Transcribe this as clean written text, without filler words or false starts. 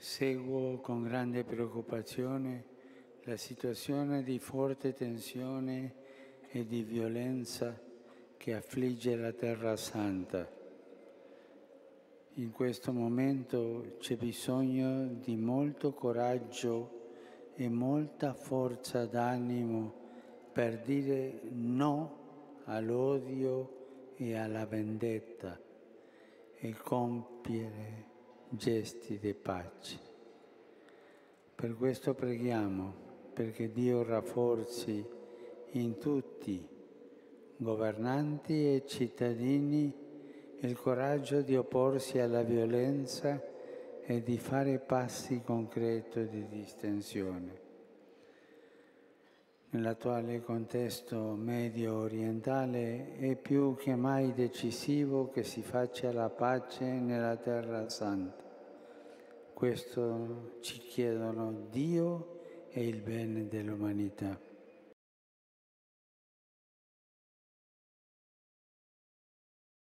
Seguo con grande preoccupazione la situazione di forte tensione e di violenza che affligge la Terra Santa. In questo momento c'è bisogno di molto coraggio e molta forza d'animo per dire no all'odio e alla vendetta e compiere gesti di pace. Per questo preghiamo, perché Dio rafforzi in tutti, governanti e cittadini, il coraggio di opporsi alla violenza e di fare passi concreti di distensione. Nell'attuale contesto medio orientale è più che mai decisivo che si faccia la pace nella Terra Santa. Questo ci chiedono Dio e il bene dell'umanità.